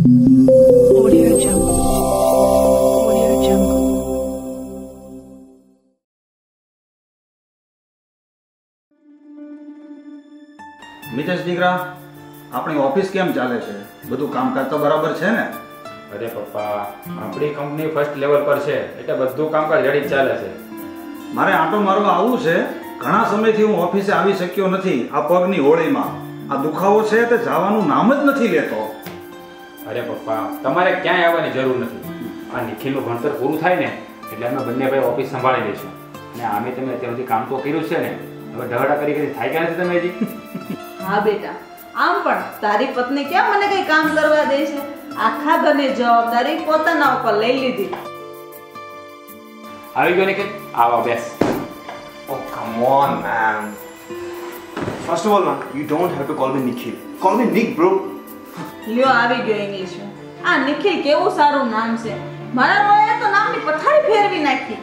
Audio Jungle. Audio Jungle. Mitesh દીકરા, આપણી office કેમ ચાલે છે? બધું કામકાજ તો બરાબર છે ને? અરે પપ્પા, આપણી કંપની ફર્સ્ટ લેવલ પર છે એટલે બધું કામકાજ રેડી ચાલે છે. મારે આંટો મારવા આવવું છે. ઘણા સમયથી હું ઓફિસે આવી શક્યો નથી. આ પગની હોળીમાં આ દુખાવો છે તે જવાનું નામ જ નથી લેતો. અરે પપ્પા, તમારે ક્યાંય આવવાની જરૂર નથી. આ નિખિલનું ભણતર પૂરું થાય ને એટલે અમે બંને ભાઈ ઓફિસ સંભાળી લઈશું. અને આમે તમે અત્યાર સુધી કામ તો કર્યું છે ને, હવે ઢહડા કરી થાય ક્યાં નથી તમે હજી? હા બેટા, આમ પણ તારી પત્ની ક્યાં મને કઈ કામ કરવા દે છે? આખા ઘરની જવાબદારી પોતાના ઉપર લઈ લીધી. આવી ગયો નિખિલ, આવો બેસ. Oh, come on, man. First of all, man, you don't have to call me Nikhil. Call me Nick, bro. લ્યો આવી ગયો ઇંગ્લિશમાં. આ નિખિલ કેવું સારું નામ છે. મારા રોયે તો નામની પથારી ફેરવી નાખી.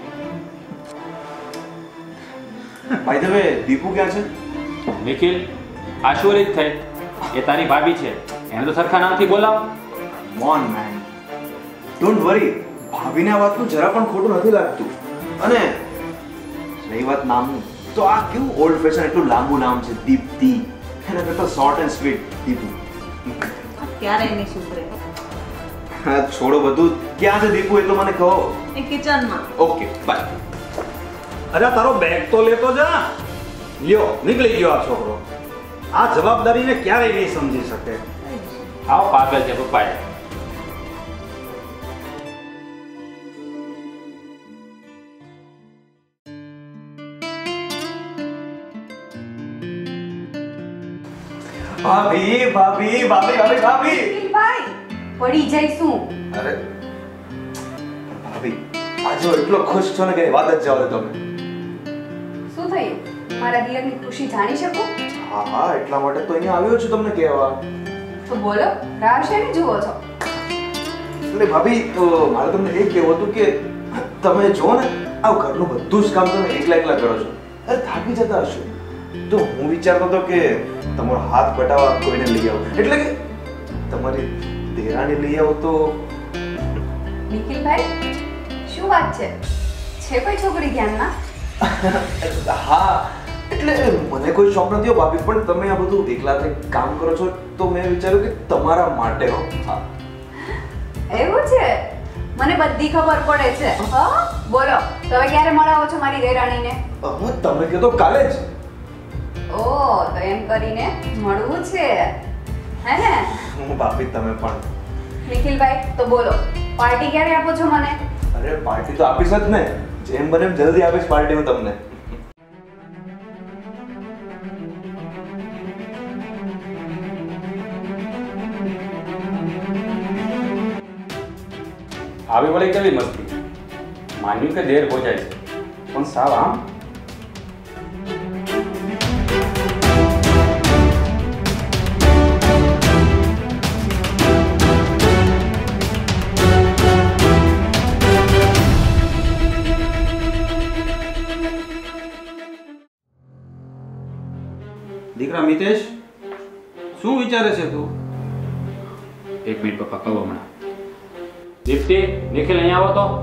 By the way, દીપુ ક્યાં છે? નિખિલ, આ શું રીત થઈ? એ તારી ભાભી છે, એને તો સરખા નામથી બોલાવો. Come on, man. Don't worry. ભાભીને આ વાતનું જરા પણ ખોટું નથી લાગતું. અને રહી વાત નામની, તો આ કેવું ઓલ્ડ ફેશન એટલું લાંબુ નામ છે, દીપ્તિ. એના કરતા શોર્ટ એન્ડ સ્વીટ દીપુ. ક્યારેય નહીં સુધરે. હા, છોડો બધું. ક્યાં છે દીપુ એ તો મને કહો. એ કિચનમાં. Okay, bye. અરે તારો બેગ તો લેતો જા. લ્યો, નીકળી ગયો આ છોકરો. આ જવાબદારીને ક્યારેય નહીં સમજી શકે. આવો પાગલ છે પપ્પાએ. ભાભી ભાભી ભાભી ભાભી ભાભી ભાઈ પડી જઈશું. અરે ભાભી, આજે હું એટલો ખુશ છું ને કે વાત જ જવા દો તમે. શું થયું? મારા દિયરની ખુશી જાણી શકું? હા હા, એટલા માટે તો અહીંયા આવ્યો છું તમને કહેવા. તો બોલો, રાહ શેની જુઓ છો? એટલે ભાભી, તો મારે તમને એ કહેવું હતું કે તમે જો ને આ ઘરનું બધું જ કામ તમે એકલા એકલા કરો છો. અરે થાકી જતા હશો. તો હું વિચારતો હતો કે તમારો હાથ બટાવા કોઈને લઈ આવો, એટલે કે તમારી દેરાણી લઈ આવો તો. નિખિલભાઈ, શું વાત છે? છે કોઈ છોકરી ધ્યાનમાં? હા, એટલે મને કોઈ શોખ નથી હો ભાભી, પણ તમે આ બધું એકલાથી કામ કરો છો તો મેં વિચાર્યું કે તમારા માટે હો. હા, એવું છે? મને બધી ખબર પડે છે. હા, બોલો, તમે ક્યારે મળાવો છો મારી દેરાણીને? તમે કહો તો કાલે જ. ઓ, તો એમ કરીને મળવું છે, હે ને? હું ભાભી, તમે પણ. નિખિલભાઈ, તો બોલો, પાર્ટી ક્યારે આપો છો મને? અરે પાર્ટી તો આપીશ જ ને. જેમ બને એમ જલ્દી આપીશ પાર્ટી હું તમને. આવી વળી કેવી મસ્તી. માન્યું કે દેર પહોંચાય છે, પણ સાવ આમ. દીકરા મિતેશ, શું વિચારે છે તું? એક મિનિટ પપ્પા, કહો હમણાં. દીપ્તિ, નિખિલ અહીંયા આવો તો.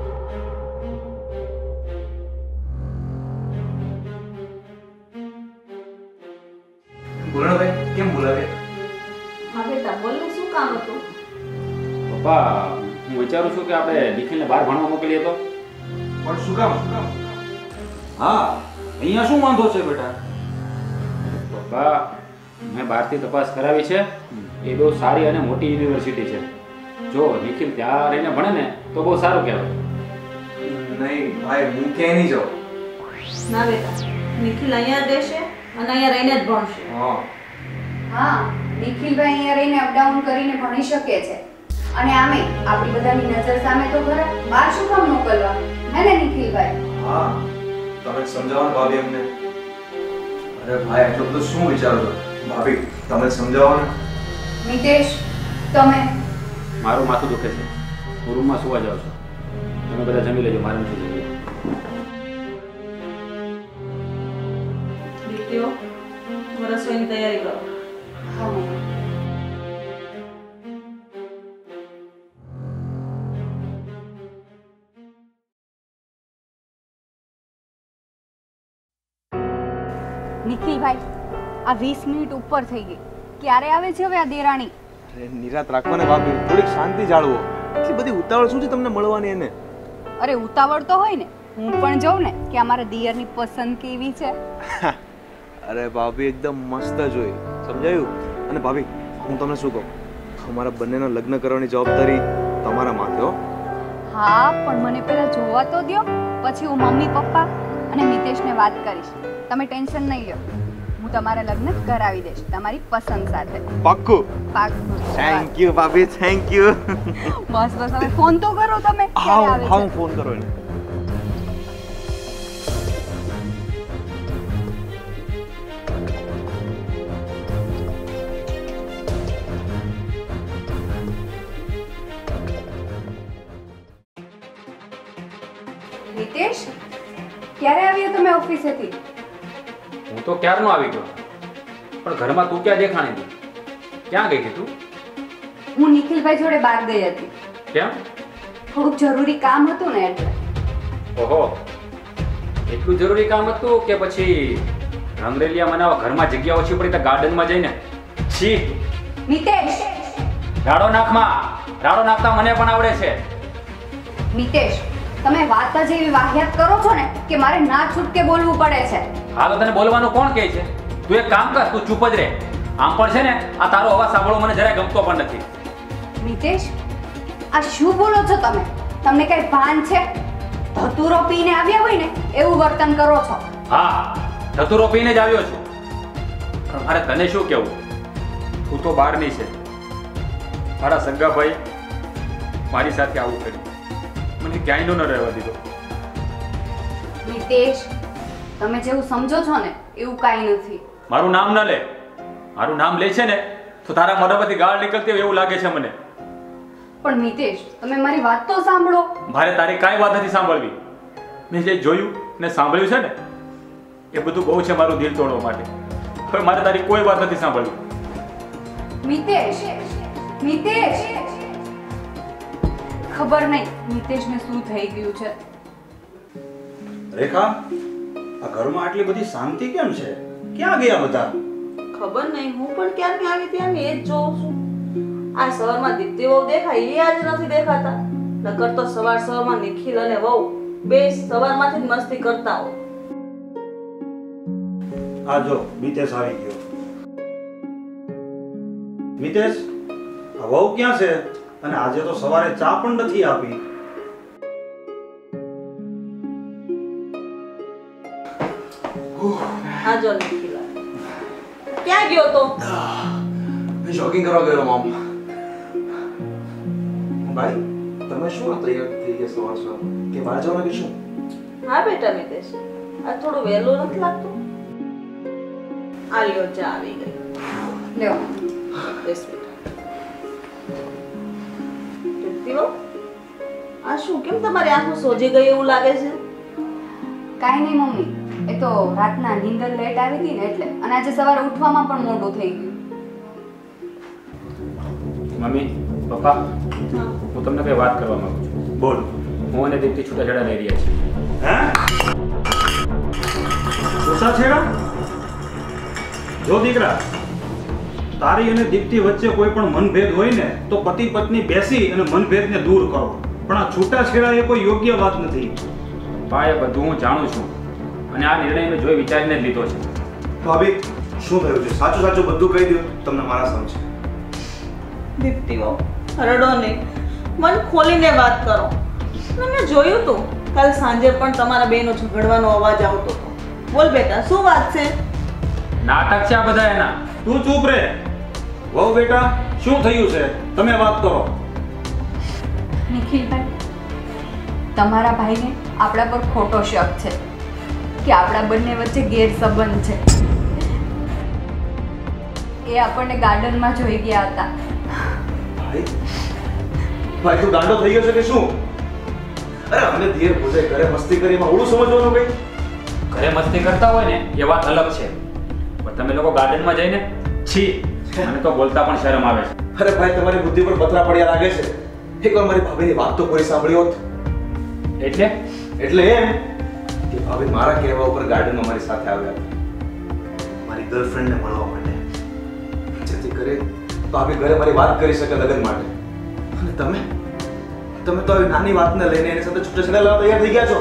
બોલો ને ભાઈ, કેમ બોલાવ્યા? હા બેટા, બોલ ને શું કામ હતું? પપ્પા, હું વિચારું છું કે આપણે નિખિલને બહાર ભણવા મોકલીએ તો. પણ શું કામ? હા, અહીંયા શું વાંધો છે બેટા? પપ્પા, મેં બહારથી તપાસ કરાવી છે. એ બહુ સારી અને મોટી યુનિવર્સિટી છે. જો નિખિલ ત્યાં રહીને ભણે ને તો બહુ સારું કહેવાય. નહીં ભાઈ, હું ક્યાંય નહીં જાઉં. ના બેટા, નિખિલ અહીંયા જ રહેશે અને અહીંયા રહીને જ ભણશે. હા, હા, નિખિલભાઈ અહીંયા રહીને અપડાઉન કરીને ભણી શકે છે. અને આમે આપણી બધાની નજર સામે તો ખરા, બહાર શું કામ મોકલવા, હે ને નિખિલભાઈ? હા, તમે સમજાવો ને ભાભી અમને. અરે ભાઈ, એટલું બધું શું વિચારો છો? ભાભી, તમે સમજાવો ને. મિતેશ, તમે. મારું માથું દુખે છે, હું રૂમમાં સુવા જાઉં છું. તમે બધા જમી લેજો, મારે નથી જવું. દીકરીઓ, રસોઈની તૈયારી કરો. હા મમ્મી. નિખિલભાઈ, આ 20 મિનિટ ઉપર થઈ ગઈ. ક્યારે આવે છે હવે આ દેરાણી? અરે નિરાત રાખો ને ભાભી, થોડીક શાંતિ જાળવો. એટલી બધી ઉતાવળ શું છે તમને મળવાની એને? અરે ઉતાવળ તો હોય ને, હું પણ જોઉં ને કે અમારા દિયરની પસંદ કેવી છે. અરે ભાભી એકદમ મસ્ત જ હોય, સમજાયું? અને ભાભી હું તમને શું કહું, અમારા બંનેના લગ્ન કરવાની જવાબદારી તમારા માથે હો. હા, પણ મને પહેલા જોવા તો દ્યો, પછી હું મમ્મી પપ્પા અને મિતેશને વાત કરીશ. તમે ટેન્શન નહીં લો, હું તમારા લગ્ન કરાવી દઈશ તમારી પસંદ સાથે. પાક્કું? પાક્કું. થેન્ક યુ ભાભી, થેન્ક યુ. બસ બસ, હવે ફોન તો કરો તમે. ક્યારે આવે હા છે? હું ફોન કરો એને. મિતેશ, ક્યારે આવ્યો તમે ઓફિસેથી? હું તો ક્યારનો આવી ગયો, પણ ઘરમાં તું ક્યાં દેખાણી હતી? ક્યાં ગઈ હતી તું? હું નિખિલભાઈ જોડે બહાર ગઈ હતી. કેમ? થોડુંક જરૂરી કામ હતું ને એટલે. ઓહો, એટલું જરૂરી કામ હતું કે પછી રંગરેલિયા મનાવવા ઘરમાં જગ્યા ઓછી પડી તો ગાર્ડનમાં જઈને? છી, મિતેશ, રાડો નાખતા મને પણ આવડે છે. મિતેશ, તમે વાત જ એવી વાહિયાત કરો છો ને કે મારે ના છૂટકે બોલવું પડે છે. હા તો તને બોલવાનું કોણ કહે છે? તું એક કામ કર, તું ચૂપ જ રહે. આમ પણ છે ને, આ તારો અવાજ સાંભળવો મને જરાય ગમતો પણ નથી. મિતેશ, આ શું બોલો છો તમે? તમને કઈ ભાન છે? ધતુરો પીને આવ્યા હોય ને એવું વર્તન કરો છો. હા, ધતુરો પીને જ આવ્યો છું. પણ મારે તને શું કહેવું? તું તો બહારની છે. મારા સગા ભાઈ મારી સાથે આવું કર્યું, મને ક્યાંય ન રહેવા દીધો. મિતેશ, તમે જેવું સમજો છો ને એવું કાંઈ નથી. મારું નામ ન લે. મારું નામ લે છે ને તો તારા મોઢામાંથી ગાળ નીકળતી હોય એવું લાગે છે મને. પણ મિતેશ, તમે મારી વાત તો સાંભળો. મારે તારી કાંઈ વાત નથી સાંભળવી. મેં જે જોયું ને સાંભળ્યું છે ને એ બધું બહુ છે મારું દિલ તોડવા માટે. હવે મારે તારી કોઈ વાત નથી સાંભળવી. મિતેશ, મિતેશ, ખબર નહીં મિતેશને શું થઈ ગયું છે. રેખા, આ ઘરમાં આટલી બધી શાંતિ કેમ છે? ક્યાં ગયા બધા? ખબર નહીં, હું પણ ક્યારની આવી ત્યાંની એ જ જોઉં છું. આ સવારમાં દીપ્તિ વહુ દેખાય એ આજ નથી દેખાતા. નકર તો સવારમાં નિખિલ અને વહુ બે સવારમાંથી જ મસ્તી કરતા હોય. આ જો મિતેશ આવી ગયો. મિતેશ, આ વહુ ક્યાં છે? અને આજે તો સવારે ચા પણ નથી આપી. આ જો નિખિલ ક્યાં ગયો તો? મેં શોપિંગ કરવા ગયો મમ. ભાઈ તમે શું આ તૈયાર થઈ ગયા સવાર સવાર? કે બહાર જવાના કે શું? હા બેટા મિતેશ, આ થોડું વહેલું નથી લાગતું? આ લ્યો ચા આવી ગઈ. લ્યો. બેસ બેટા. દીપ્તિ વહુ, આ શું કેમ તમારી આંખો સોજી ગઈ એવું લાગે છે? કાંઈ નહીં મમ્મી, એ તો રાતના નીંદર લેટ આવી હતી ને એટલે, અને આજે સવારે ઉઠવામાં પણ મોડું થઈ ગયું. મમ્મી, પપ્પા, હું તમને કઈ વાત કરવા માંગુ છું. બોલ. હું અને દીપ્તિ છૂટાછેડા લઈ રહ્યા છીએ. હે? છૂટાછેડા? જો દીકરા, તારી અને દીપ્તિ વચ્ચે કોઈ પણ મનભેદ હોય ને તો પતિ પત્ની બેસી અને મનભેદને દૂર કરો. પણ આ છૂટાછેડા એ કોઈ યોગ્ય વાત નથી. પા, એ બધું હું જાણું છું અને આ નિર્ણય મેં જોઈ વિચારીને જ લીધો છે. ભાભી શું થયું છે? સાચું સાચું બધું કહી દો, તમને મારા સમજે. દીપ્તિ વહુ, રડો નહીં, મન ખોલીને વાત કરો. મેં જોયું તું કાલ સાંજે પણ તમારા બેનો ઝઘડવાનો અવાજ આવતો હતો. બોલ બેટા, શું વાત છે? નાટક છે આ બધા એના. તું ચૂપ રહે. વહુ બેટા, શું થયું છે? તમે વાત કરો. નિખિલભાઈ, તમારા ભાઈને આપણા પર ખોટો શક છે કે આપણા બંને વચ્ચે ગેરસંબંધ છે. એ આપણને ગાર્ડનમાં જોઈ ગયા હતા. ભાઈ તું ગાંડો થઈ ગયો છે કે શું? અરે અમે ધીર ભૂજાઈ ઘરે મસ્તી કરી, એમાં ઓળું સમજવાનું કઈ? ઘરે મસ્તી કરતા હોય ને એ વાત અલગ છે, પણ તમે લોકો ગાર્ડનમાં જઈને છી, મને તો બોલતા પણ શરમ આવે છે. અરે ભાઈ તમારી બુદ્ધિ પર પથરા પડ્યા લાગે છે. એકવાર મારી ભાભીની વાત તો પૂરી સાંભળી હોત. એટલે એટલે એમ કે ભાભી મારા કહેવા ઉપર ગાર્ડનમાં મારી સાથે આવ્યા હતા. મારી ગર્લફ્રેન્ડને મળવા માટે, જેથી કરી ભાભી ઘરે મારી વાત કરી શકે લગ્ન માટે. અને તમે તો આવી નાની વાતને લઈને એની સાથે છૂટાછેડા લેવા તૈયાર થઈ ગયા છો.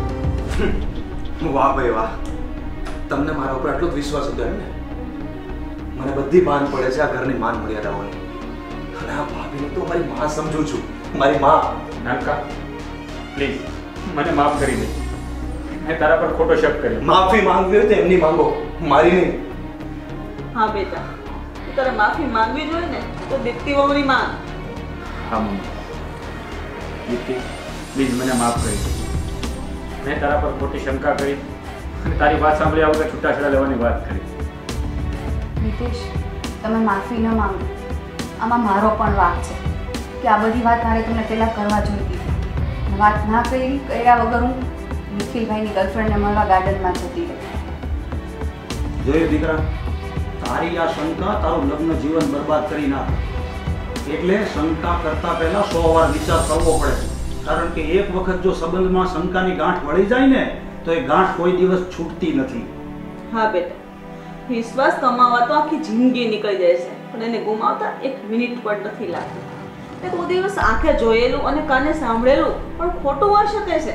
વાહ ભાઈ વાહ, તમને મારા ઉપર આટલો જ વિશ્વાસ હતો એમ ને? મને બધી ભાન પડે છે આ ઘરની માન મર્યાદાઓની. અને આ ભાભીને તો મારી માં સમજુ છું, મારી માં. નાનકા પ્લીઝ મને માફ કરી દે, મેં તારા પર ખોટો શક કર્યો. માફી માંગવી હોય તો એમની માંગો, મારી નહીં. હા બેટા, તું તારે માફી માંગવી જોઈએ ને તો દીપ્તિ વહુની માંગ. હા મમ્મી, દીપ્તિ પ્લીઝ મને માફ કરી દે. મેં તારા પર ખોટી શંકા કરી અને તારી વાત સાંભળ્યા વગર છૂટાછેડા લેવાની વાત કરી. મિતેશ, તમે માફી ન માંગો, આમાં મારો પણ વાંક છે કે આ બધી વાત મારે તમને પહેલાં કરવા જોઈતી હતી. વાત ના કર્યા વગર હું નિખિલભાઈની ગર્લફ્રેન્ડને મળવા ગાર્ડનમાં જતી રહી. જોયું દીકરા, તારી આ શંકા તારું લગ્ન જીવન બરબાદ કરી નાખે. એટલે શંકા કરતા પહેલા 100 વાર વિચાર કરવો પડે, કારણ કે એક વખત જો સંબંધમાં શંકાની ગાંઠ વળી જાય ને તો એ ગાંઠ કોઈ દિવસ છૂટતી નથી. હા બેટા, વિશ્વાસ કમાવા તો આખી જિંદગી નીકળી જાય છે, પણ એને ગુમાવતા 1 મિનિટ પણ નથી લાગતી. એ કોઈ દિવસ આંખે જોયેલું અને કાને સાંભળેલું પણ ખોટું હોઈ શકે છે.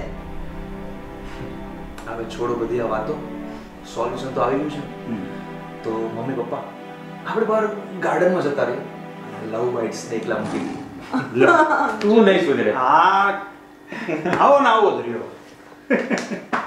હવે છોડો બધી આ વાતો, સોલ્યુશન તો આવી ગયું છે. તો મમ્મી પપ્પા આપણે બહાર ગાર્ડનમાં જતા રહીએ અને લવ બાઇટ્સ ને એકલા મૂકી દઈએ. તું નહીં સુધરે. આવો ને આવો જ રહ્યો.